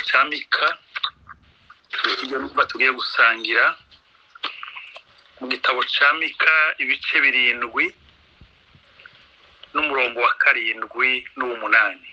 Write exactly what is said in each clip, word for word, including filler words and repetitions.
cya Mika iyo numva tugiye gusangira mu gitabo cya Mika ibice birindwi n'umurongo wa karindwi n'umunani.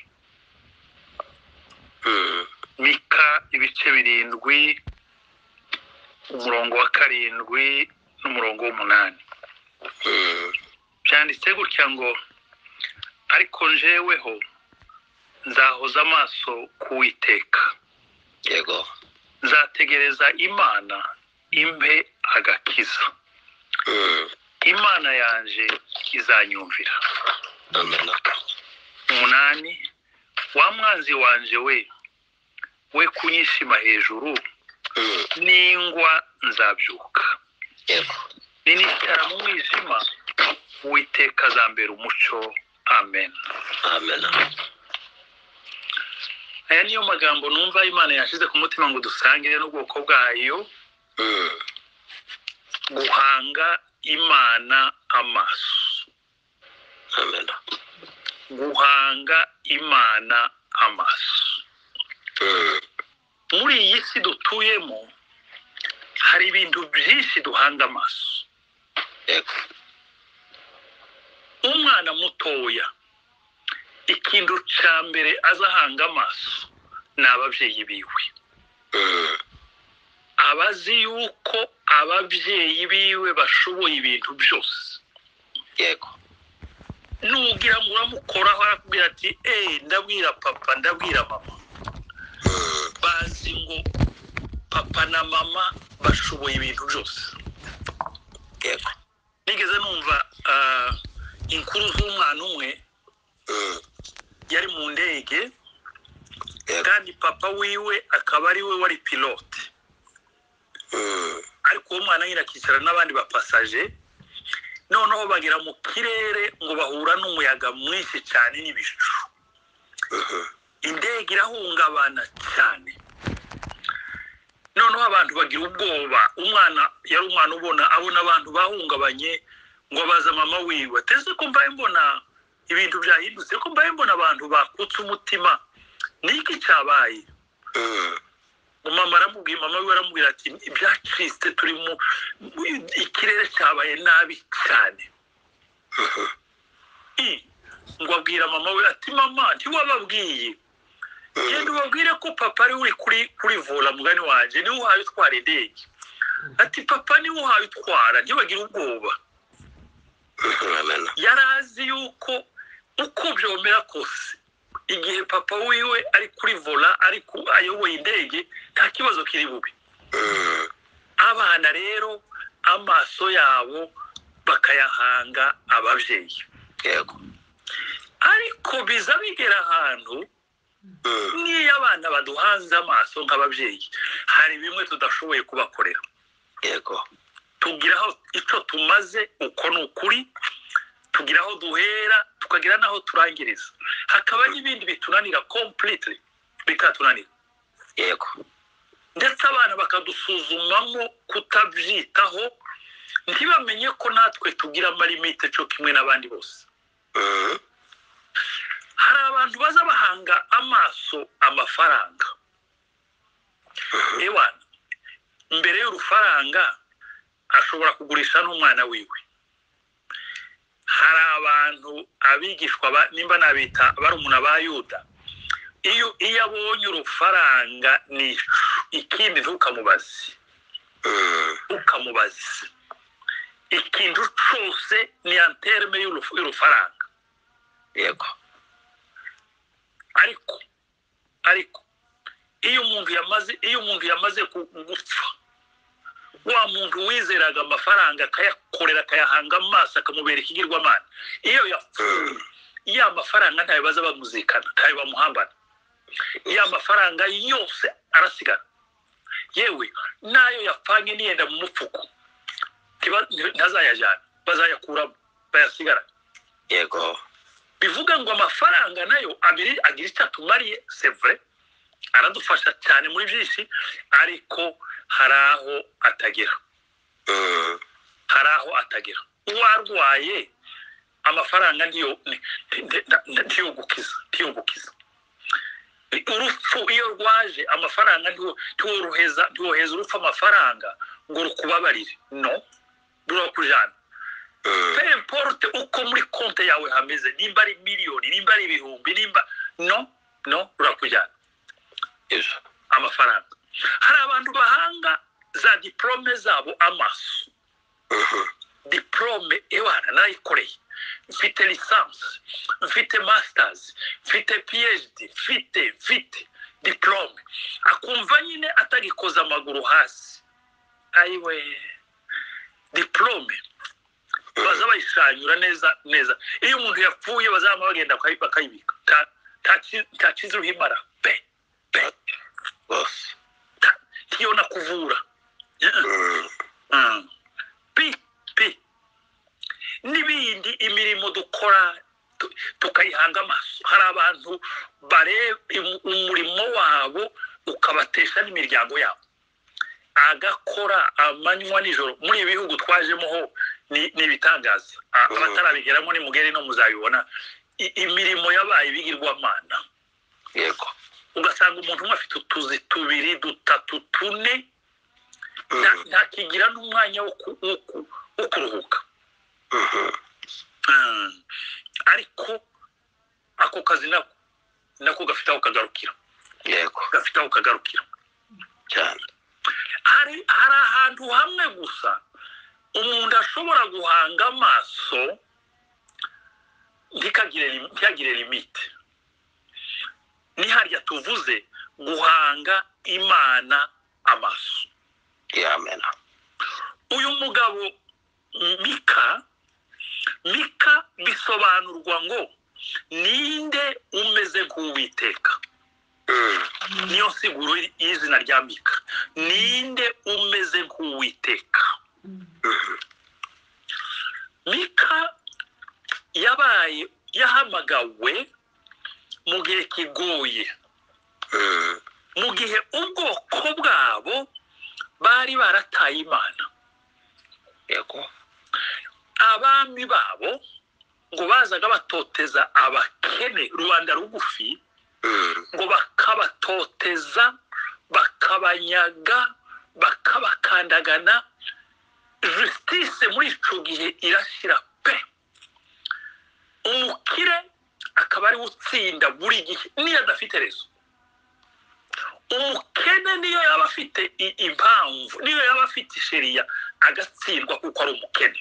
Mika ibice birindwi umurongo wa karindwi n'umurongo w'umunani. Byanditse gutya ngo ariko njeweho nzahoza amaso kuwiteka, yego, nzategereza Imana impe agakiza. Imana yanje izanyumvira. amen. Umunani, wa mwanzi wanje we we kunyishima hejuru, ningwa nzabyuka. Yego, ninicara mu mwijima, uwiteka azambera umuco. Amen. amen. Aya niyo magambo numva Imana yashize ku mutima ngo dusangire n'ubwoko bwayo. Guhanga Imana amaso. Amen. Guhanga Imana amaso. Muri iyi si dutuyemo hari ibintu byinshi duhanga amaso. Yego, Umwana mutoya ikintu cya mbere azahanga amaso ni ababyeyi biwe. Abazi yuko ababyeyi biwe bashoboye ibintu byose. yego, Nugira ngo uramukoraho arakubwira ati eh ndabwira papa ndabwira mama. Bazi ngo papa na mama bashoboye ibintu byose. yego, Nigeze numva uh, inkuru z'umwana umwe yari mu ndege kandi papa wiwe akaba ari we wari pilote. Ariko uwo mwana nyine akicara n'abandi bapasaje, noneho bagera mu kirere ngo bahura n'umuyaga mwinshi cyane n'ibicu. Indege irahungabana cyane, noneho abantu bagira ubwoba. Umwana yari umwana ubona abona abantu bahungabanye, ngo abaza mama wiwe ateze ko mbaye mbona ibintu byahindutse, ko mbaye mbona abantu bakutse umutima, niki cyabaye? Mama aramubwira, mama wiwe aramubwira ati ibyaciste turi mu ikirere cyabaye nabi cyane. Ngo abwira mama we ati mama ntiwababwiye, genda ubabwire ko papa ari uri kuri kuri vola mugani wanje, niwe uhaye utwara indege. Ati papa niwe uhaye utwara, ntibagira ubwoba. amen. Yarazi yuko uko byomera kose igihe papa wiwe ari kuri vola ari ayoboye indege nta kibazo kiri bube. Abana rero amaso yabo bakayahanga ababyeyi. Yego, Ariko biza bigera ahantu niyo abana baduhanze amaso nk'ababyeyi hari bimwe tudashoboye kubakorera. yego, Tugiraho icyo tumaze uko ni ukuri, tugiraho duhera tukagira naho turangiriza, hakaba n'ibindi bitunanira completely bikatunanira. yego, Ndetse abana bakadusuzumamo kutabyitaho, ntibamenye ko natwe tugira amalimite cyo kimwe n'abandi bose. Hari abantu baza bahanga amaso amafaranga. Ewana, mbere y'urufaranga ashobora kugurisha n'umwana wiwe. Hari abantu abigishwa nimba nabita barumuna ba Yuda, iyo iyo abonye urufaranga ni ikindi ntukamubaze. Ukamubaze ikintu cyose ni anterme y'urufaranga. yego, Ariko ariko iyo umuntu yamaze iyo umuntu yamaze gupfa, wa muntu wizeraga amafaranga akayakorera akayahanga amaso akamubera ikigirwamana, iyo yapfuye ya mafaranga ntayo baza bamuzikana, ntayo bamuhambana. Ya mafaranga yose arasigara. Yewe nayo yapfanye niyenda mu mupfuko ntazayajyana, bazayakuramo bayasigara. yego, Bivuga ngo amafaranga nayo abiri agira icyo atumariye, c'est vrai, aradufasha cyane muri byinshi, ariko haraho atagera. Haraho atagera. Uwarwaye amafaranga ndiyo ndiyo gukiza, ndiyo gukiza. urupfu iyo rwaje amafaranga ntiworoheza ntiwoheza urupfu amafaranga ngo rukubabarire no rurakujana peu importe uko muri konte yawe hameze nimba ari miliyoni nimba ari ibihumbi nimba no no rurakujana Yesu. amafaranga hari abantu bahanga za diplome zabo amaso diplome ewana nayikoreye mfite lisansi mfite masters mfite phd mfite mfite diplome akumva nyine atagikoza amaguru hasi ayiwe diplome baza bayishanyura neza neza iyo umuntu yapfuye bazama bagenda bakayibika nta kizi ruhimara pe pe Bose. tiyo nakuvura pi pi n'ibindi imirimo dukora tukayihanga amaso hari abantu bareba umurimo wabo ukabatesha n'imiryango yabo agakora amanywa nijoro muri ibi bihugu twajemo ho ni ibitangaza abatarabigeramo ni mugere no muzabibona imirimo yabaye bigirwamana Yego. ugasanga umuntu umwe afite utuzi tubiri dutatu tune ntakigira n'umwanya wo kuruhuka ariko ako kazi nako nako gafite aho kagarukira Yego. gafite aho kagarukira Cyane. hari hari ahantu hamwe gusa umuntu ashobora guhanga amaso ntikagire ntikagire limite ni harya tuvuze guhanga Imana amaso. Amen. Uyu mugabo Mika Mika bisobanurwa ngo ninde umeze nk'Uwiteka. Niyo siguro y'izina rya Mika. Ninde umeze nk'Uwiteka. Mika yabaye yahamagawe mu gihe kigoye, mu gihe ubwoko bwabo bari barataye Imana. Yego. Abami babo ngo bazaga batoteza abakene rubanda rugufi, ngo bakabatoteza bakabanyaga bakabakandagana. Justice muri ico gihe irashira pe. Umukire akaba ari utsinda buri gihe niyo adafite rezo. Umukene niyo yaba afite impamvu, niyo yaba afite sheria agatsindwa kuko ari umukene.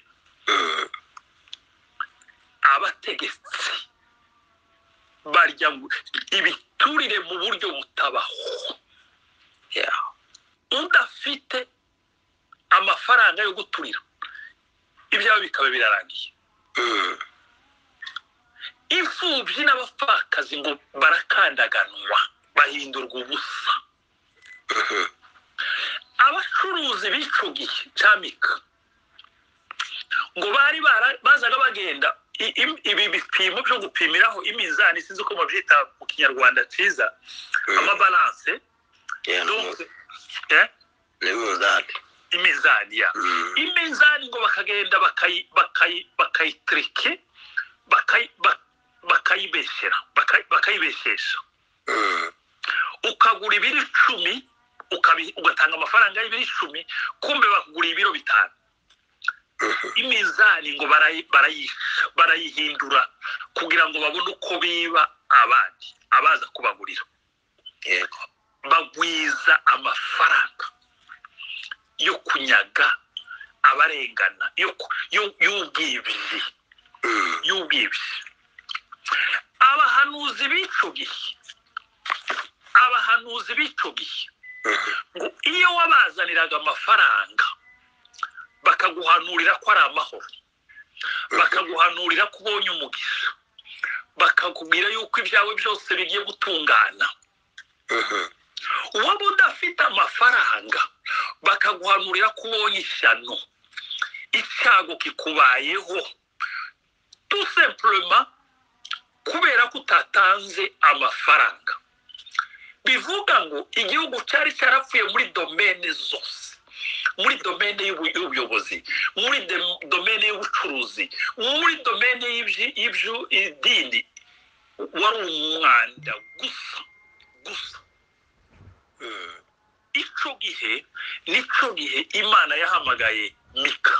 Abategetsi barya ibiturire mu buryo butabaho. Yeah. Udafite amafaranga yo guturira ibyawe bikaba birarangiye. Imfubyi n'abapfakazi ngo barakandaganwa bahindurwa ubusa. Abacuruzi b'ico gihe ca Mika ngo bari bazaga bagenda ibi bipimo byo gupimiraho imizani, sinzi uko mubyita mu Kinyarwanda ciza, amabalance. Donc eh Imizani. Imizani ya imizani ngo bakagenda bakayi bakayi bakayitrike bakayi bakayibeshera bakayibeshesha. Ukagura ibiri icumi ugatanga amafaranga y'ibiri icumi, kumbe bakugura ibiro bitanu. Imizani ngo barayisha barayihindura kugira ngo babone uko biba abandi abaza kubagurira. Yego. Bagwiza amafaranga yo kunyaga abarengana yo y'ubwibyi y'ubwibyi. Abahanuzi b'ico gihe abahanuzi b'ico gihe ngo iyo wabazaniraga amafaranga bakaguhanurira ko ari amahoro, bakaguhanurira ko ubonye umugisha, bakakubwira yuko ibyawe byose bigiye gutungana. Uwaba udafite amafaranga bakaguhanurira ko ubonye ishyano, icyago kikubayeho, tout simplement kubera ko utatanze amafaranga. Bivuga ngo igihugu cyari cyarapfuye muri domaine zose, muri domaine y'ubuyobozi, muri domaine y'ubucuruzi, muri domaine y'ibyo idini. Wari umwanda gusa Mm. ico gihe nico gihe Imana yahamagaye Mika.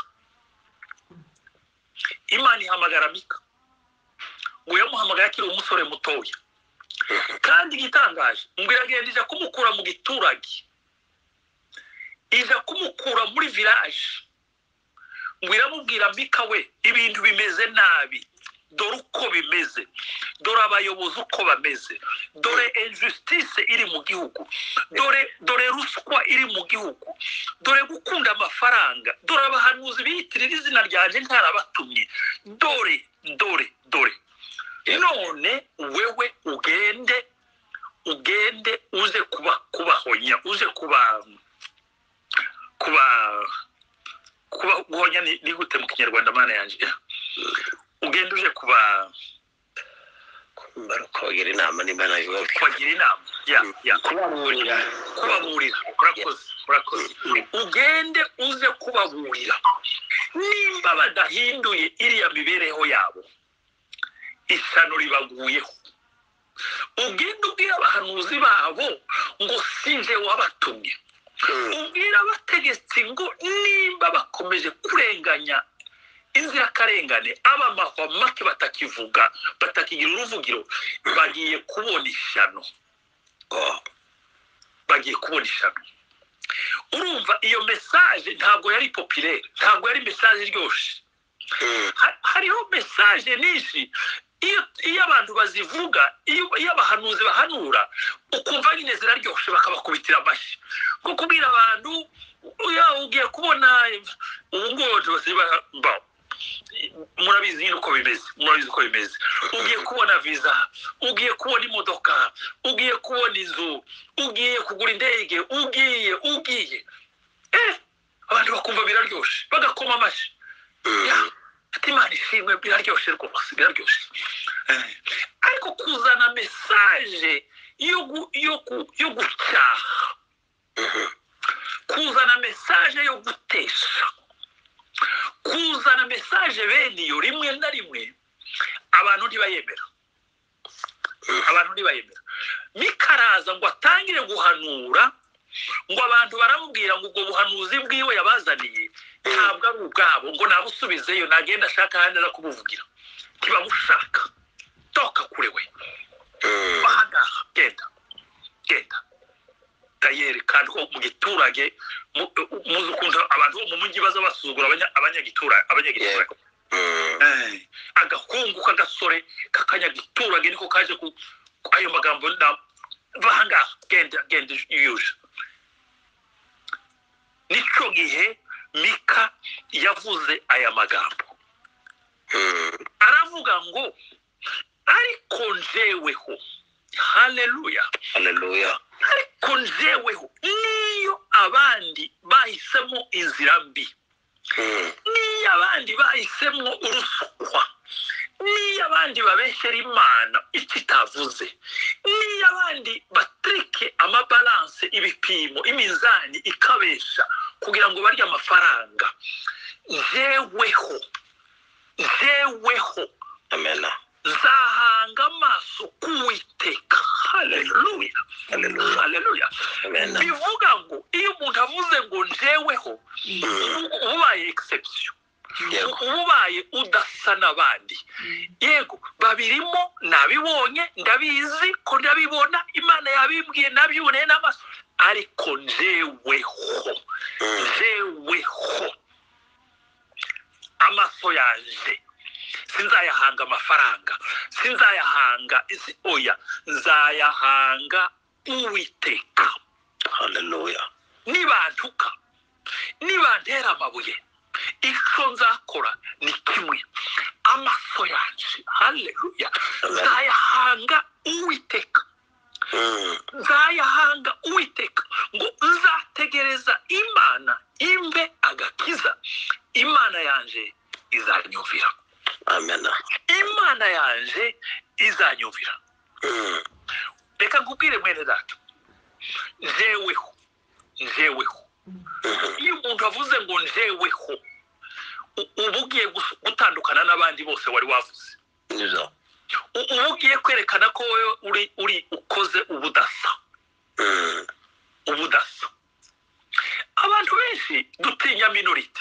Imana ihamagara Mika ngo yamuhamagaye akiri umusore mutoya, kandi igitangaje ngo iragenda ija kumukura mu giturage, ija kumukura muri village, ngo iramubwira Mika we, ibintu bimeze nabi, dore uko bimeze, dore abayobozi uko bameze, dore injustice iri mu gihugu, dore dore ruswa iri mu gihugu, dore gukunda amafaranga, dore abahanuzi biyitirira izina ryanje ntarabatumye, dore dore dore none wewe ugende ugende uze kuba kubahonya, uze kuba kuba kuba guhonya ni, ni gute mu kinyarwanda mana yanje, ugende uje kuba kubagira inama nimba nabivuga kubagira inama ya ya kubaburira kubaburira murakoze murakoze ugende uze kubaburira nimba badahinduye iriya mibereho yabo isano ribaguyeho, ugende ubwira abahanuzi babo ngo sinje wabatumye, ubwira abategetsi ngo nimba bakomeje kurenganya inzirakarengane abamahwa make batakivuga batakigira uruvugiro bagiye kubona ishano, bagiye kubona ishano. Urumva iyo message ntabwo yari populaire, ntabwo yari message iryoshe. Hariho message nishi iyo iyo abantu bazivuga, iyo abahanuzi bahanura ukumva nyine ziraryoshe bakabakubitira amashi, kuko kubwira abantu uya ugiye kubona ubu ngo ziba mba murabizi uko bimeze, murabizi uko bimeze, ugiye kubona visa, ugiye kubona imodoka, ugiye kubona inzu, ugiye kugura indege, ugiye ugiye eh abantu bakumva biraryoshe bagakoma amashi, ya ati Imana ishimwe, biraryoshe rwose, biraryoshe. Ariko kuzana message yo yo yo gucyaha, kuzana message yo gutesha, kuzana message bene iyo rimwe na rimwe abantu ntibayemera, abantu ntibayemera. Mikaraza ngo atangire guhanura, ngo abantu baramubwira ngo ubwo buhanuzi bwiwe yabazaniye ntabwo ari ubwabo, ngo nabusubizeyo nagenda ashaka handi aza kubuvugira, ntibamushaka, toka kure we, bahagaha genda genda tayeri. Kandi ko mu giturage muzi ukuntu abantu bo mu mujyi baza basuzugura abanyagiturage abanyagiturage eh agakungu kagasore kakanyagiturage niko kaje ku ayo magambo na bahanga genda genda yuje. Nico gihe Mika yavuze aya magambo, aravuga ngo ariko njeweho, haleluya haleluya, ariko njeweho niyo abandi bahisemo inzira mbi, niyo abandi bahisemo urusukwa, niyo abandi babeshyera Imana ikitavuze, niyo abandi batrike amabalance, ibipimo, imizani ikabesha kugira ngo barya amafaranga, jeweho jeweho amena zahanga amaso kuwiteka. Haleluya haleluya haleluya. Bivuga ngo iyo umuntu avuze ngo njeweho ubaye exception, ubaye udasa n'abandi, yego babirimo nabibonye ndabizi ko ndabibona, Imana yabimbwiye nabyiboneye n'amaso, ariko njeweho njeweho amaso yaje sinzayahanga amafaranga, sinzayahanga isi oya, nzayahanga Uwiteka. Haleluya. Nibantuka, nibantera amabuye, icyo nzakora ni kimwe, amaso yanje haleluya nzayahanga Uwiteka, nzayahanga Uwiteka, ngo nzategereza Imana imbe agakiza, Imana yanje izanyumvira. Amen. Imana yanje izanyumvira. Reka nkubwire mwene data, njeweho njeweho iyo umuntu avuze ngo njeweho uba ugiye gutandukana n'abandi bose wari wavuze, uba ugiye kwerekana ko wowe uri uri ukoze ubudasa, ubudasa. Abantu benshi dutinya minority.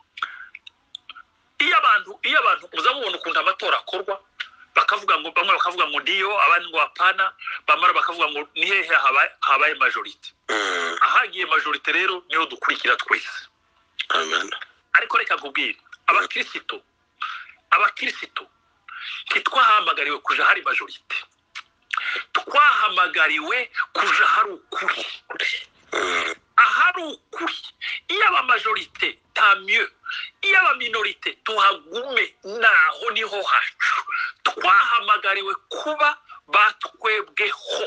Iyo abantu iyo abantu muzamubona ukuntu amatora akorwa, bakavuga ngo bamwe bakavuga ngo ndiyo, abandi ngo apana, bamara bakavuga ngo ni hehe habaye habaye majority. Ahagiye majority rero niyo dukurikira twese. Amen. Ariko reka nkubwire, abakristo abakristo kitwahamagariwe kuja hari majority. Twahamagariwe kuja hari ukuri. Ahari ukuri, iyo aba majorité tant mieux, iyo aba minorité tuhagume naho niho hacu. Twahamagariwe kuba batwebweho,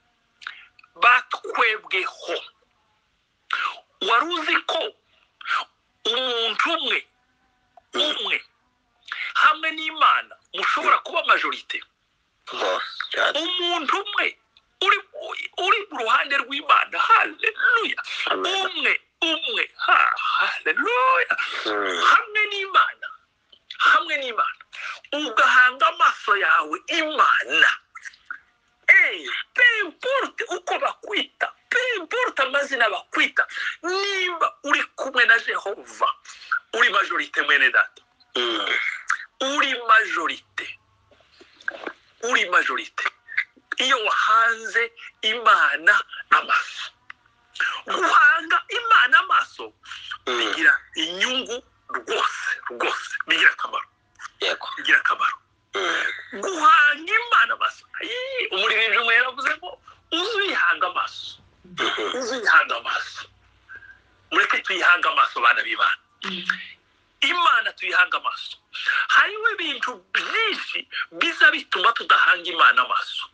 batwebweho. Waruzi ko umuntu umwe umwe hamwe n'Imana mushobora kuba majorité? Umuntu umwe uri uri mu ruhande rw'Imana. Haleluya. Umwe umwe ha haleluya. Hamwe n'Imana, hamwe n'Imana ugahanga amaso yawe Imana. Eh, pemporte uko bakwita, pemporte amazina bakwita, nimba uri kumwe na Jehova uri majorité mwene data. Uri majorité, uri majorité. Iyo wahanze Imana amaso, guhanga Imana amaso bigira inyungu rwose rwose, bigira akamaro, yego bigira akamaro. Guhanga Imana amaso, umuririmbyi umwe yaravuze ngo uzihanga amaso, uzihanga amaso. Mureke tuyihanga amaso bana b'Imana. Imana tuyihanga amaso. Hariho ibintu byinshi biza bituma tudahanga Imana amaso.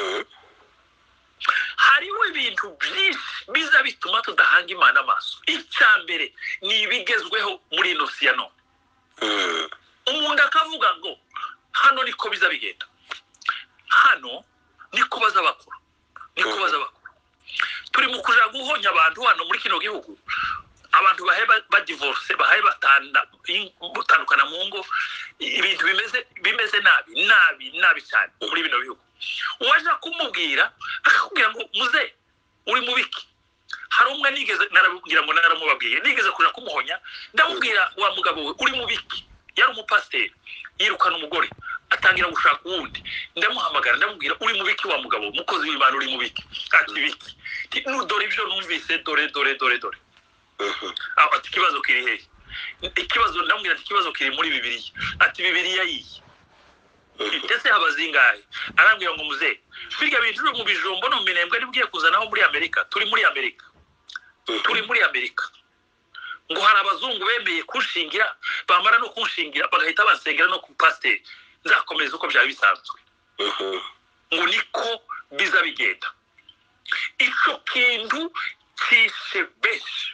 Hariho ibintu byinshi biza bituma tudahanga Imana amaso. Icyambere ni ibigezweho muri ino si ya none. Umuntu akavuga ngo hano niko biza bigenda, hano niko baza bakora, niko baza bakora. Turi mu kuja guhonya abantu hano muri kino gihugu. Abantu bahe ba divorce, bahe batanda butandukana mu ngo, ibintu bimeze bimeze nabi nabi nabi cyane muri bino bihugu. Waje kumubwira akakubwira ngo muze uri mubiki. Hari umwe nigeze narabubwira ngo naramubabwiye, nigeze kuja kumuhonya, ndamubwira wa mugabo we uri mubiki. Yari umupasiteri yirukana umugore atangira gushaka uwundi. Ndamuhamagara ndamubwira uri mubiki wa mugabo, mukozi w'Imana uri mubiki. Ati biki? Dore ibyo numvise, dore dore dore dore. Aho ati kibazo kiri hehe? Ikibazo ndamubwira ati kibazo kiri muri Bibiliya. Ati Bibiliya yiyi. Ndetse abazingaye arambwira ngo muze biga bintu mu bijombo no minembwe nibwiye kuzanaho muri Amerika. Turi muri Amerika, turi muri Amerika. Ngo hari abazungu bemeye kunshingira, bamara no kunshingira bagahita basengera no ku pasteur. Nzakomeza uko byaba bisanzwe. Ngo niko biza bigenda. Ico kintu kishe beshi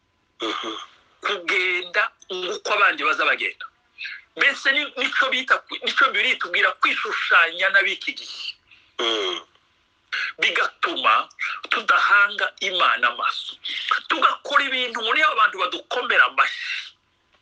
kugenda nguko abandi baza bagenda. Mbese nico bita nico biri tubwira kwishushanya nabiki gihe. Bigatuma tudahanga Imana amaso, tugakora ibintu muri abantu badukomera amashi,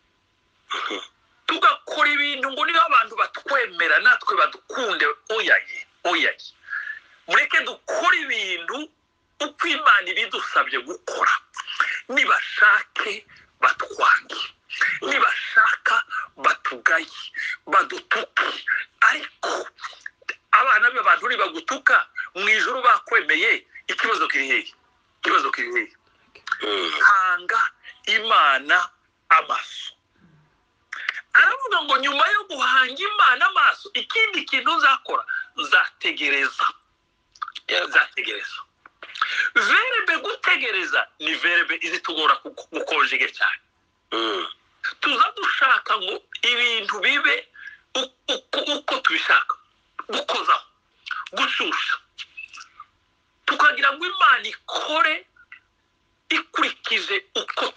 tugakora ibintu ngo niba abantu batwemera natwe badukunde. Oyaye oyaye, mureke dukora ibintu uko Imana ibidusabye gukora. Nibashake batwange, nibashaka batugaye, badutuke. Ariko abana b'abantu ni bagutuka mu ijuru bakwemeye. Ikibazo kiri hehe? Ikibazo kiri hehe? Hanga Imana amaso. Aravuga ngo nyuma yo guhanga Imana amaso, ikindi kintu nzakora, nzategereza. Nzategereza. Verbe gutegereza ni verbe izitugora gukonjige cyane. Tuza dushaka ngo ibintu bibe uko tubishaka, gukoza, gushusha. Tukagira ngo Imana ikore ikurikije uko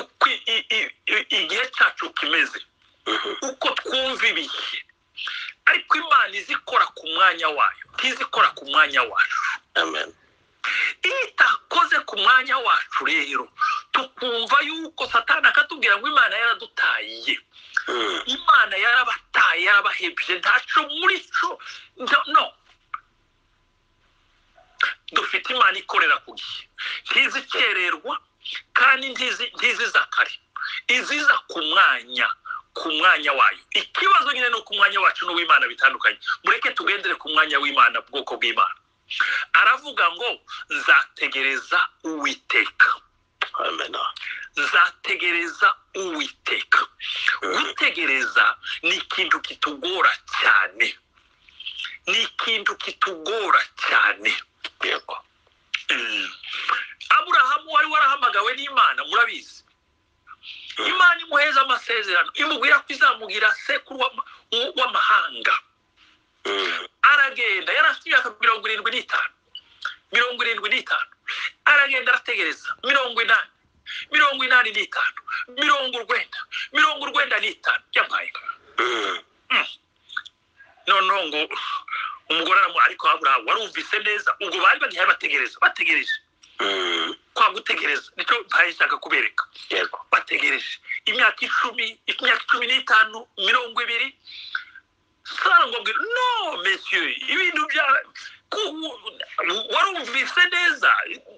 igihe cyacu kimeze, uko twumva ibihe. Ariko Imana izikora ku mwanya wayo, ntizikora ku mwanya wacu. Amen. Iyo itakoze ku mwanya wacu rero tukumva yuko Satani akatubwira ngo Imana yaradutaye, Imana yarabataye, yarabahebye, ntaco muri cyo. No, dufite imana ikorera ku gihe ntizikererwa kandi ntizi- ntiziza kare iziza ku mwanya ku mwanya wayo. Ikibazo nyine no ku mwanya wacu n'uw'Imana bitandukanye. Mureke tugendere ku mwanya w'Imana, bwoko bw'Imana. Aravuga ngo nzategereza Uwiteka. Amen. Nzategereza Uwiteka. Gutegereza ni ikintu kitugora cyane, ni ikintu kitugora cyane. Yego. Mm. Aburahamu wari warahamagawe n'Imana, murabizi. Imana imuheza amasezerano, imubwira ko izamugira sekuru w'ama- w'amahanga. Mm. Aragenda, yari afite imyaka mirongo irindwi n'itanu mirongo irindwi n'itanu aragenda arategereza mirongo inani mirongo inani n'itanu mirongo urwenda mirongo urwenda n'itanu yampaye. Mm. noneho ngo umugore aramu ariko Aburahamu warumvise neza, ubwo bari bagiye bategereza bategereje. Mm. Kwa gutegereza nicyo ntashaka kubereka. Yego. Bategereje imyaka icumi imyaka cumi n'itanu mirongo ibiri. Sara ngo mbwira, no monsieur, ibintu bya ku- warumvise neza,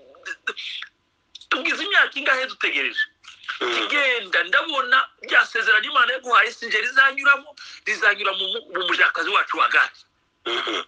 tugize imyaka ingahe dutegereje. Mm. Genda ndabona ryasezerano Imana yaguhaye sinje rizanyuramo rizanyura mu mu- mu mujakazi wacu wa Gadi. Mhm.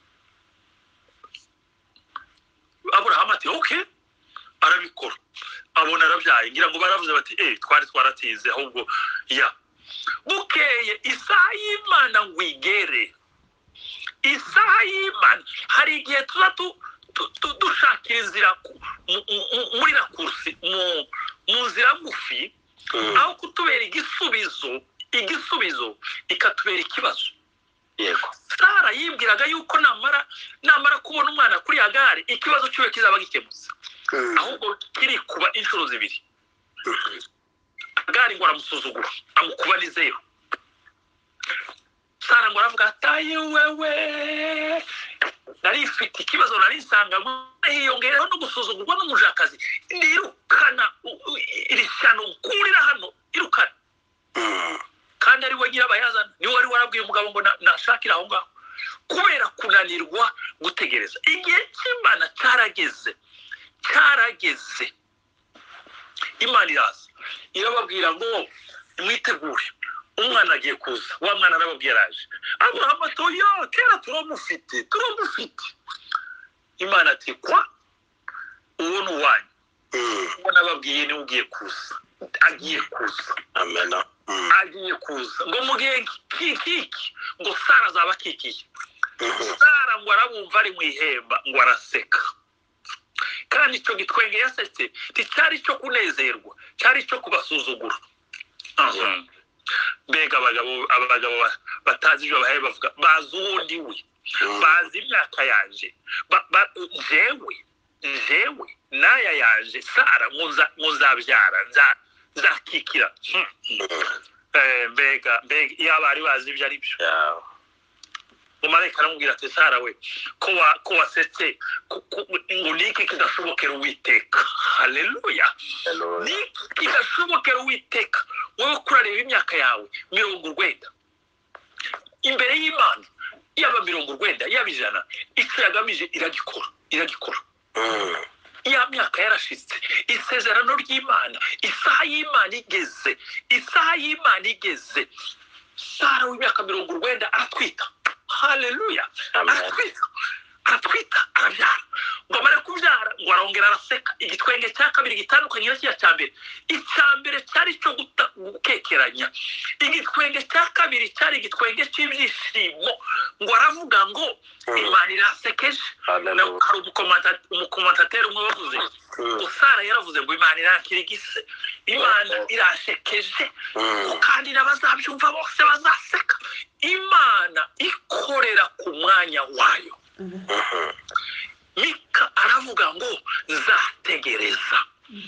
Aburahamu ati okay, arabikora, abona arabyaye. Ngira ngo baravuze bati eh twari twaratinze, ahubwo ya bukeye isaha y'Imana ngo igere. Isaha y'Imana hari igihe tuza tu- tu- tu- dushakira inzira ku- mu- mu- muri rakursi mu mu nzira ngufi, Mm. aho kutubera igisubizo igisubizo ikatubera ikibazo. Yego. Sara yibwiraga yuko namara namara kubona umwana kuri Hagari ikibazo cy'iwe kizaba gikemutse, Mm. ahubwo kiri kuba inshuro zibiri. Mhm. Hagari ngo aramusuzugura amukuba ni zero. Sara ngo aravuga ati wewe nari mfite ikibazo nari nsanga hiyongereho no gusuzugurwa n'umujakazi, ndirukana u- u- iri shyano kurira hano irukana. Mm. Kandi ari we nyirabayazana, niwe wari warabwiye umugabo ngo na- nashakire aho ngaho, kubera kunanirwa gutegereza. Igihe cy'Imana cyarageze cyarageze Imana iraza irababwira ngo mwitegure, umwana agiye kuza. Wa mwana arababwira araje. Aburahamu ati oya, kera turamufite turamufite. Imana ati kwa uwo ni uwanyu, Mm. uwo nababwiye niwe ugiye kuza, agiye kuza Amen. Mm. agiye kuza. Ngo mu gihe kiki ngo Sara azaba akikiye. Mhm. Sara ngo arabumva ari mu ihemba ngo araseka, kandi icyo gitwenge yasetse nticyari icyo kunezerwa, cyari icyo kubasuzugura. Aha. Mbega abagabo abagabo ba- batazi ibyo bahaye bavuga bazi uwundi we, Mm. bazi imyaka yanje, Ba- ba- jewe jewe naya yanje Sara ngo nza- ngo nzabyara nza- nzakikira. Hmm. Mm. Eh, mbega mbega iyo bari bazi ibyo ari byo. Yeah. Umarayika aramubwira ati Sara we ko wa- ko wasetse ko- ko- ngo niki kidashobokera Uwiteka. Haleluya. Hallelujah. Niki kidashobokera Uwiteka, wowe kurareba imyaka yawe mirongo urwenda imbere y'Imana, yaba mirongo urwenda yaba ijana, icyo yagamije iragikora iragikora. Mm. Ya myaka yarashitse, isezerano ry'Imana, isaha y'Imana igeze, isaha y'Imana igeze. Sara w'imyaka mirongo urwenda aratwita. Haleluya. Amen. Aratwita aratwita arabyara. Ngo amare kubyara ngo arongera araseka. Igitwenge cya kabiri gitandukanye na cya mbere. Icya mbere cyari cyo guta- gukekeranya, igitwenge cya kabiri cyari igitwenge cy'ibyishimo. Ngo aravuga ngo Mm. Imana irasekeje. Hallelujah. Hari umukomanta- umukomantateri umwe wavuze Mm. ngo Sara yaravuze ngo Imana irakirigise, Imana irashekeje, Mm. kandi n'abazabyumva bose bazaseka. Imana ikorera ku mwanya wayo. Mhm. Mika aravuga ngo nzategereza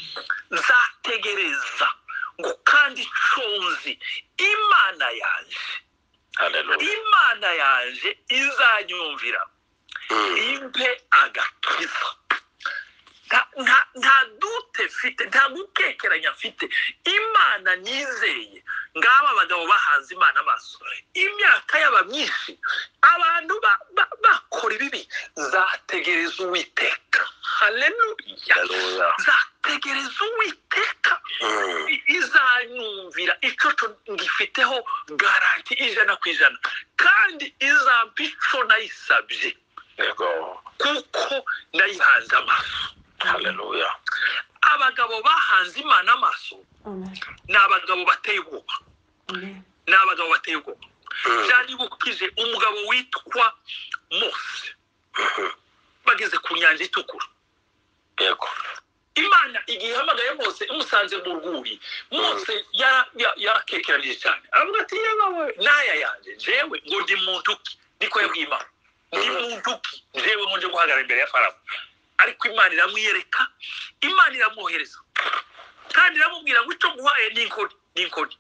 nzategereza ngo kandi nshonzi Imana yanje Hallelujah. Imana yanje izanyumvira Mm. impe agakiza. Nta- nta- nta dute mfite, nta gukekeranya mfite. Imana nizeye ngaba abagabo bahanze Imana amaso imyaka yaba myinshi abantu bakora ibibi zategereza Uwiteka. Haleluya. Zategereza Uwiteka izanyumvira ico ngifiteho garanti ijana ku ijana kandi izampa ico nayisabye kuko ndayihanze amaso. Haleluya. Abagabo bahanze Imana amaso ni abagabo bateye ubwoba. Ni abagabo bateye ubwoba. Byanibukije umugabo witwa Mose bageze ku nyanja itukura. Yego. Imana igihe hamagaye Mose imusanze mu rwuri, Mose yarakekeranije cyane aravuga ati yewe naya yanje jewe ngo ndi muntu ki, niko yabwiye Imana, ndi muntu ki jewe ngo nje guhagarara imbere ya Farawo. Ariko Imana iramwiyereka, Imana iramwohereza kandi iramubwira ngo icyo nguhaye ni inkoni, ni inkoni.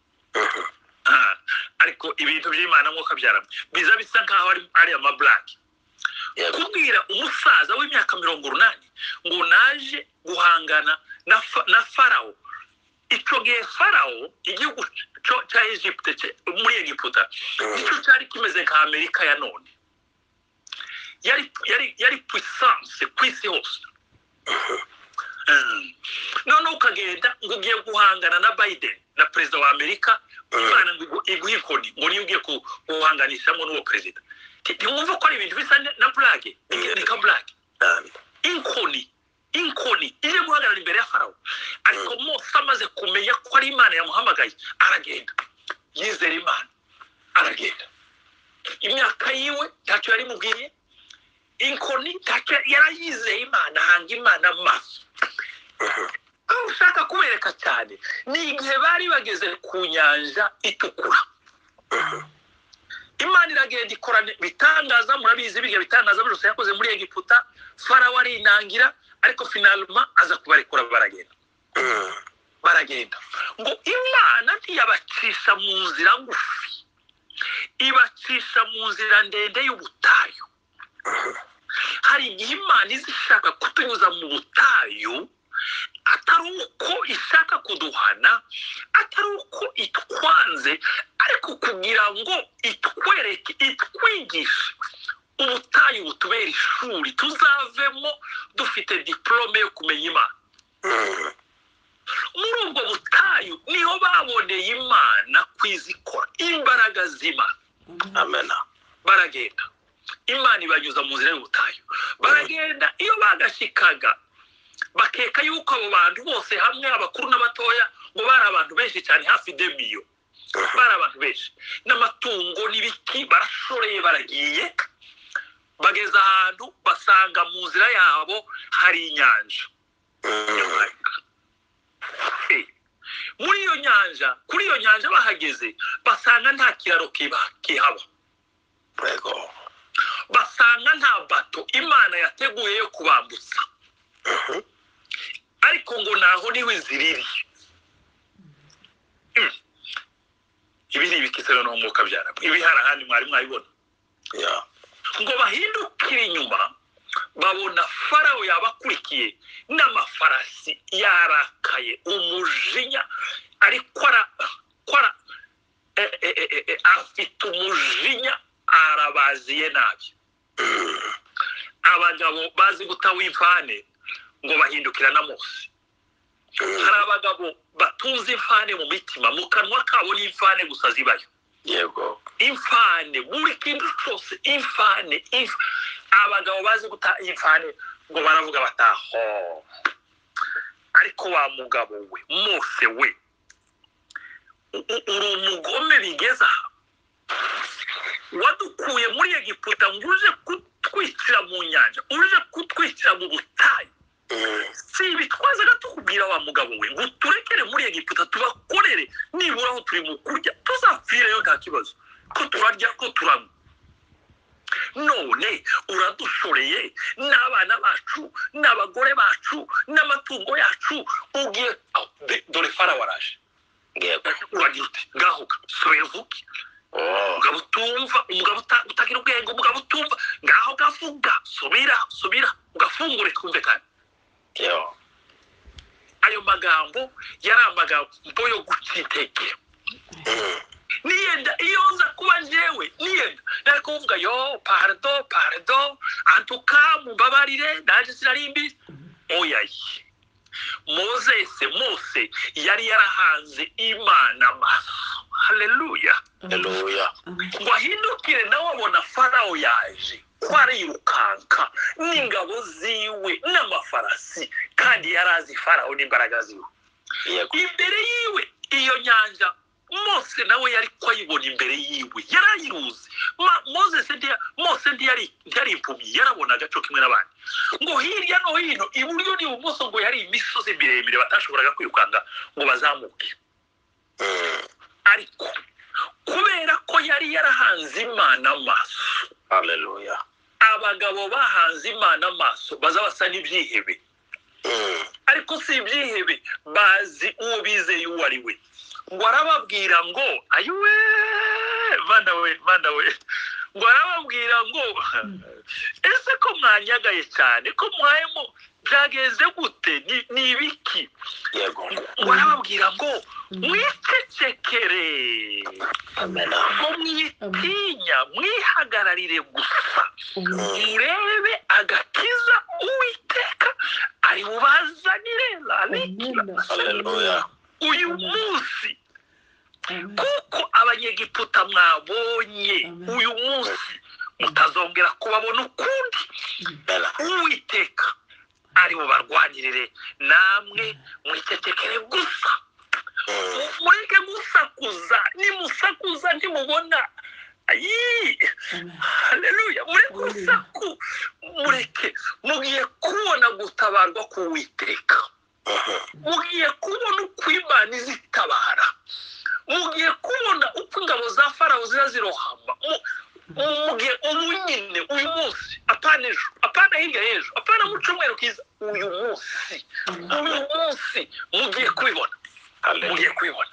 Ariko ibintu by'Imana nk'uko byaramo biza bisa nkaho ari amablaki. Kubwira umusaza w'imyaka mirongo urunani ngo naje guhangana na Farawo. Icyo gihe Farawo igihugu cya Egypte muri Egiputa nicyo cyari kimeze nka Amerika ya none. Yari yari yari puissance ku isi hose. None ukagenda ngo ugiye guhangana na Biden na perezida wa Amerika, Imana ngo iguhe inkoni ngo niyo ugiye guhanganishamo n'uwo perezida. Ntiwumva ko ari ibintu bisa na blage, ni ka blage. Inkoni, inkoni ije guhagarara imbere ya Farawo. Ariko Mose amaze kumenya ko ari Imana yamuhamagaye aragenda, yizera Imana aragenda. Imyaka yiwe ntacyo yari mubwiye, inkoni ntacyo yarayizeye Imana, hanga Imana amaso. Aho ushaka kubereka cyane ni igihe bari bageze ku nyanja itukura. Imana iragenda ikora bitangaza, murabizi biga bitangaza byose yakoze muri Egiputa. Farawo arinangira ariko finalement aza kubarekura baragenda. Baragenda ngo Imana ntiyabacisha mu nzira ngufi, ibacisha mu nzira ndende y'ubutayu. Hari igihe Imana izishaka kutunyuza mu butayu atari uko ishaka kuduhana, atari uko itwanze, ariko kugira ngo itwereke, itwigishe ubutayu butubera ishuri tuzavemo dufite diplome yo kumenya Imana. Muri ubwo butayu niho baboneye Imana kwizikora imbaraga z'Imana. Amen. Baragenda, Imana ibanyuza mu nzira y'ubutayu. Baragenda, iyo bagashikaga bakeka yuko abo bantu bose hamwe abakuru n'abatoya ngo bari abantu benshi cyane, hafi de miyo. Bari abantu benshi n'amatungo n'ibiki, barashoreye baragiye. Bageze ahantu basanga mu nzira yabo hari inyanja. Muri iyo nyanja, kuri iyo nyanja bahageze basanga nta kiraro kihaba. Basanga nta bato Imana yateguye yo kubambutsa. Ariko ngo naho niwe ziriri. Ibi ni ibikisero no mwuka byara. Ibi hari ahandi mwari mwabibona. Ngo bahindukira inyuma babona Farawo yabakurikiye n'amafarasi yarakaye, umujinya ariko ara kora afite umujinya arabaziye nabi. Abagabo bazi gutawa imfane ngo bahindukira na Mose. Hari abagabo batuze imfane mu mitima, mu kanwa kabo n'imfane gusa zibayo. Yego. Imfane buri kintu cyose imfane. Abagabo bazi guta imfane ngo baravuga bataho. Ariko wa mugabo we Mose we uri umugome bigeza wadukuye muri Egiputa ngo uje kutwicira mu nyanja, uje kutwicira mu butayu. Si bitwazaga tukubwira wa mugabo we ngo turekere muri Egiputa tubakorere, nibura aho turi mu kurya tuzapfireyo nta kibazo, ko turarya ko turanywa. None uradushoreye n'abana bacu n'abagore bacu n'amatungo yacu, ugiye dore Farawo araje. Uragira uti ngaho soya vuki. Umugabo utumva, umugabo utagira ubwenge, umugabo utumva, ngaho gavuga, subira subira ugafungure twumve kandi. Ayo magambo yari amagambo yo guca intege. kuvuga yo pardon pardon antuka mubabarire naje sinarimbi oyayi Moses Mose yari yarahanze Imana amaso haleluya haleluya ngo ahindukire nawe abona Farao yaje kwarirukanka n'ingabo ziwe n'amafarasi kandi yarazi Farao n'imbaraga ziwe imbere yiwe iyo nyanja Mose nawe yari kwayibona imbere yiwe yarayiruzi Moses ndi Mose ndi yari yari impumyi yarabona agaco kimwe n'abandi ngo hirya no hino iburyo ni ubumoso ngo yari imisozi miremire batashoboraga kwirukanga ngo bazamuke ariko kubera ko yari yarahanze Imana amaso haleluya abagabo bahanze Imana amaso bazabasa n'ibyihebe ariko si ibyihebe bazi uwo bizeye uwo ari we ngo arababwira ngo ayuwe banda we banda we ngo arababwira ngo ese ko mwanyagaye cyane ko mwayemo byageze gute ni ibiki yego ngo arababwira ngo mwicecekere ngo mwitinya mwihagararire gusa murebe agakiza Uwiteka ari bubazanire haleluya uyu munsi kuko abanyegiputa mwabonye uyu munsi mutazongera kubabona ukundi Uwiteka ari bubarwanirire namwe mwicecekere gusa mureke gusakuza nimusakuza ntimubona ayi haleluya mureke gusaku mureke mugiye kubona gutabarwa k'Uwiteka mugiye kubona uko Imana izitabara mugiye kubona uko ingabo za Farao zirazirohama mugiye ubu nyine uyu munsi apana ejo apana hirya y'ejo apana mu cyumweru kiza uyu munsi uyu munsi mugiye kubibona mugiye kubibona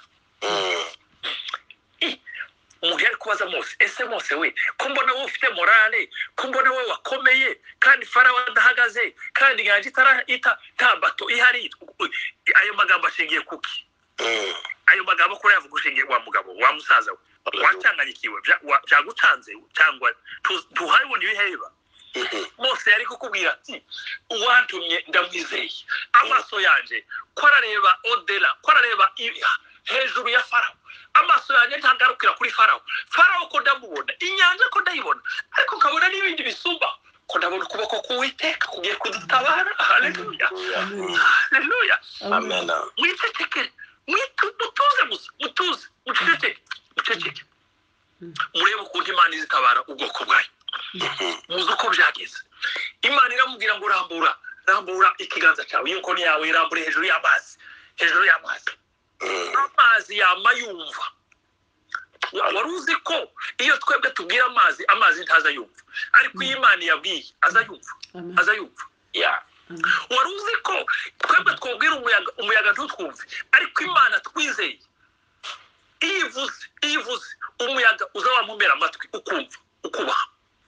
mugiye kubaza Mose ese Mose we ko mbona wowe ufite morale ko mbona wowe wakomeye kandi Farao adahagaze kandi inyanja itara ita tabato ihari ayo magambo ashingiye kuki ayo magambo ko yavuga ushingiye wa mugabo wa musaza we wacanganyikiwe byagucanze cyangwa tuhayibona ibiheba Mose yari kukubwira ati uwantumye ndamwizeye amaso yanje ko arareba odela ko arareba hejuru ya Farao amaso yanjye ntagarukira kuri Farao Farao ko ndamubona inyanja ko ndayibona ariko nkabona n'ibindi bisumba ko ndabona ukuboko k'Uwiteka kugiye kudutabara haleluya haleluya amen mwicecekere mutuze gusa mutuze muceceke muceceke murebe ukuntu Imana izitabara ubwoko bwayo muzi uko byageze Imana iramubwira ngo rambura rambura ikiganza cyawe yuko ni yawe irambure hejuru y'amazi hejuru y'amazi amazi yama yumva wari uzi ko iyo twebwe tubwira amazi amazi ntaza yumva ariko iyo Imana yabwiye aza yumva aza yumva ya wari uzi ko twebwe twubwira umuyaga umuyaga ntutwumve ariko Imana twizeye ivuze ivuze umuyaga uza wamumera amatwi ukumva ukubaha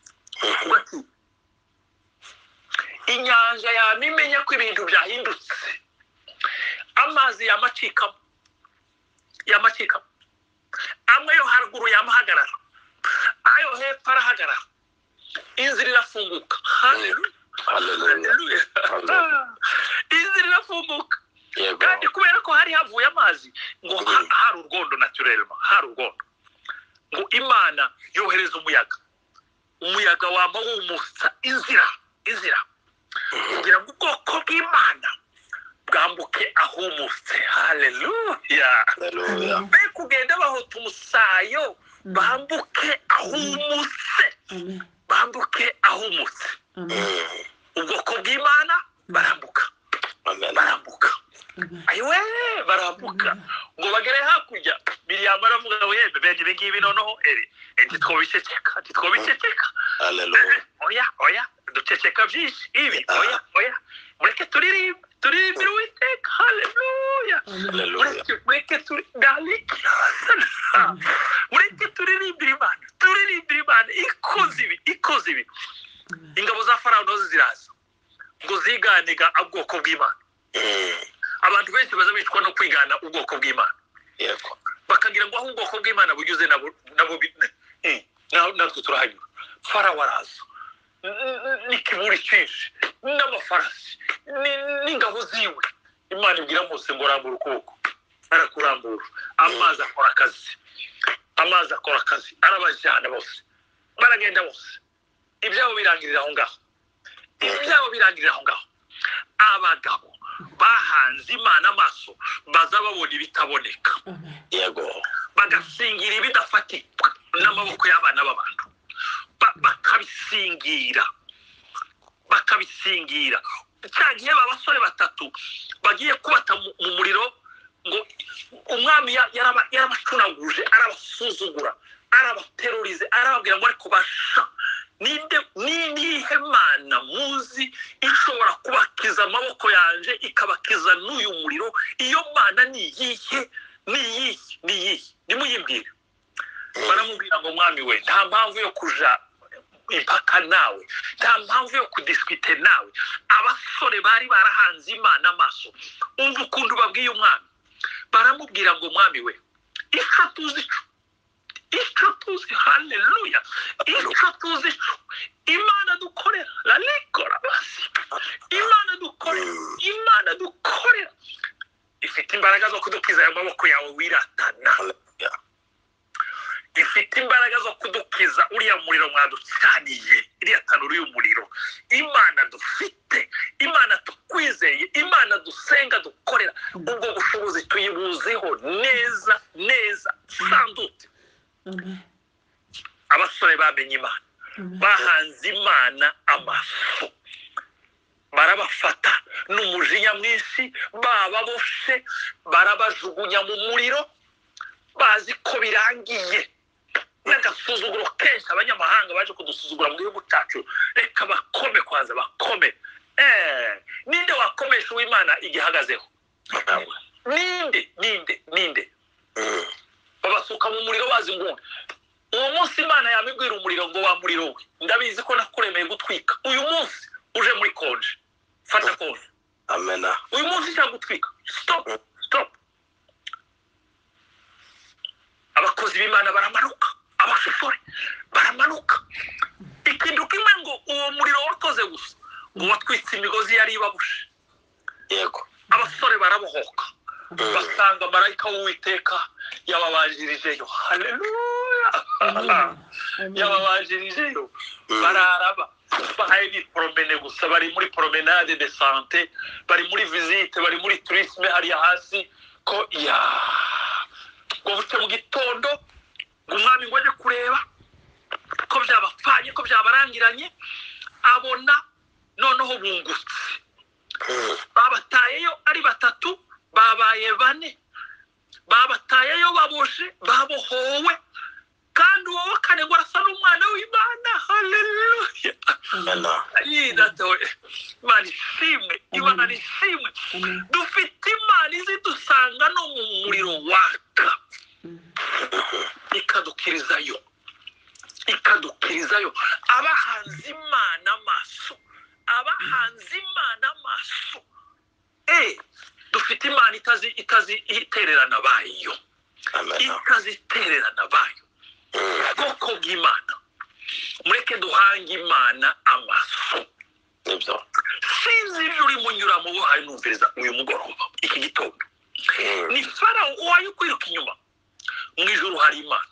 inyanja yamimenya ko ibintu byahindutse amazi yamacikamo yamacikamo amwe yo haruguru yamahagarara ayo hepfo arahagarara inzira irafunguka haleluya haleluya inzira irafunguka kandi kubera ko hari havuye amazi ngo hari urwondo naturellement hari urwondo ngo Imana yohereza umuyaga umuyaga wamba wumutsa inzira inzira kugira ngo ubwoko bw'Imana bwambuke ahumutse haleluya haleluya be kugenda bahota umusayo bambuke ahumutse bambuke ahumutse ubwoko bw'Imana barambuka barambuka ayiwe barambuka ngo bagere hakurya Miriam aravuga ngo yebe bende bingibi noneho ere ntitwobiceceka ntitwobiceceka haleluya oya oya duceceka byinshi ibi oya oya mureke turirimbe turirimbire Uwiteka haleluya mureke turi dalika mureke turirimbire Imana turirimbire Imana ikoze ibi ikoze ibi ingabo za Farao nazo ziraza ngo ziganiga ubwoko bw'Imana abantu benshi baza bitwa no kwigana ubwoko bw'Imana yego bakagira ngo aho ubwoko bw'Imana bunyuze nabo nabo eh natwe turahanyura farawo araza n'ikiburi cyinshi n'amafarasi n'ingabo ziwe. Imana ibwira Mose ngo rambura ukuboko, arakurambura. Amazi akora akazi, amazi akora akazi, arabajyana bose, baragenda bose. Ibyabo birangirira aho ngaho, ibyabo birangirira aho ngaho. Abagabo bahanze Imana amaso baza babona ibitaboneka, yego, bagasingira ibidafatika n'amaboko y'abana b'abantu, bakabisingira bakabisingira. Cyagiye babasore batatu bagiye kubata mu muriro, ngo umwami yarabacunaguje, arabasuzugura, arabaterurize, arababwira ngo ariko basha ninde nihe Mana muzi ishobora kubakiza amaboko yanje ikabakiza n'uyu muriro? Iyo Mana ni iyihe? Ni iyihe? Ni iyihe? Nimuyimbwire. Baramubwira ngo mwami we, nta mpamvu yo kuja impaka nawe, nta mpamvu yo kudiskute nawe. Abasore bari barahanze Imana amaso, umva ukuntu babwiye umwami. Baramubwira ngo mwami we, icyo tuzi icyo tuzi, haleluya, icyo tuzi Imana dukorera, ralikora basi, Imana dukorera, Imana dukorera ifite imbaraga zo kudukiza aya maboko yawe wiratana, ifite imbaraga zo kudukiza uriya muriro mwaducaniye, iriya tanuru y'umuriro. Imana dufite, Imana tukwizeye, Imana dusenga dukorera, ubwo bushobozi tuyibuzeho neza neza sandute. Abasore bamenye Imana, bahanze Imana amaso, barabafata n'umujinya mwinshi, bababoshe, barabajugunya mu muriro, bazi ko birangiye. N'agasuzuguro kenshi abanyamahanga baje kudusuzugura mu gihugu cyacu, reka bakome kwanza, bakome. Eh, ninde wakomesha uw'Imana igihagazeho? Ninde ninde ninde babasuka mu muriro bazi ngo uwo munsi Imana yamibwira umuriro ngo wa muriro we, ndabizi ko nakuremeye gutwika. Uyu munsi uje muri konje, fata konje. Amena. Uyu munsi cyangwa gutwika. Stop, stop. Abakozi b'Imana baramanuka, abashoferi baramanuka. Ikintu kimwe ngo uwo muriro wakoze gusa ngo watwitse imigozi yari ibabushe. Yego. Abasore barabohoka, basanga marayika w'Uwiteka yababajirijeyo. Haleluya, yababajirijeyo. Bararaba, bahaye ni promene gusa, bari muri promenade de santé, bari muri visite, bari muri tourisme hariya hasi. Ko ya ngo buce mu gitondo umwami ngo aje kureba ko byabapfanye, ko byabarangiranye, abona noneho bungutse. Babatayeyo ari batatu, babaye bane, babatayeyo baboshe, babohowe, kandi uwo kane ngo arasa n'umwana w'Imana. Haleluya, Imana ishimwe, Imana ishimwe. Dufite Imana izi dusanga no mu muriro waka, ikadukirizayo, ikadukirizayo. Abahanze Imana amaso, abahanze Imana amaso. Eh, dufite Imana itazi itazi itererana bayo, itazi itererana bayo. Bwoko bw'Imana, mureke duhange Imana amaso. Nibyo. Sinzi ibyo uri munyura mu buhaye numviriza uyu mugoroba, iki gitondo. Ni Farawo uwaye kwiruka inyuma, mu ijuru hari Imana.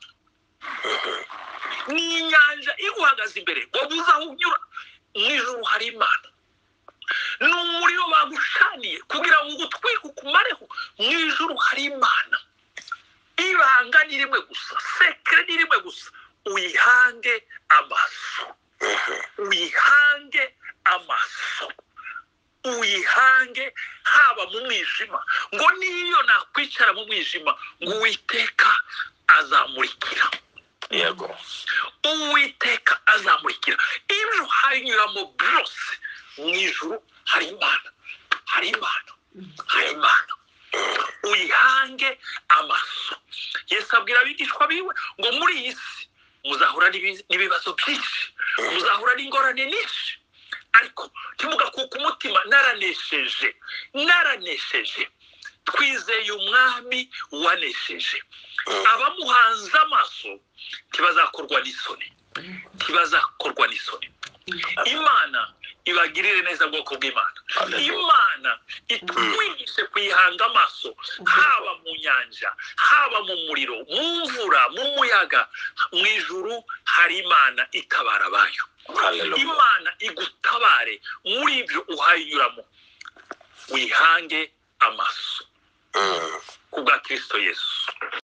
Ni inyanja iguhagaze imbere, wabuze aho unyura, mu ijuru hari Imana. Ni umuriro bagushaniye kugira ngo ugutwike ukumareho, mu ijuru hari Imana. Ibanga ni rimwe gusa, sekre ni rimwe gusa, uyihange amaso, uyihange amaso, uyihange haba mu mwijima. Ngo niyo nakwicara mu mwijima, ngo Uwiteka azamurikira. Yego. Uwiteka azamurikira. Ibyo hanyuramo byose, mu ijuru hari Imana, hari Imana, hari Imana. Uyihange amaso. Yesu abwira abigishwa biwe ngo muri iyi si muzahura n'ibibazo byinshi, muzahura n'ingorane nyinshi, ariko ntimugakuke umutima, naranesheje, naranesheje. Twizeye umwami wanesheje. Abamuhanze amaso ntibazakorwa n'isoni, ntibazakorwa n'isoni. Imana ibagirire neza bwoko bw'Imana. Hallelujah. Imana itwigishe kuyihanga amaso, haba mu nyanja, haba mu muriro, mu mvura, mu muyaga. Mu ijuru hari Imana itabara abayo. Hallelujah. Imana igutabare muri ibyo uhanyuramo. Wihange amaso Mm. kubwa Kristo Yesu.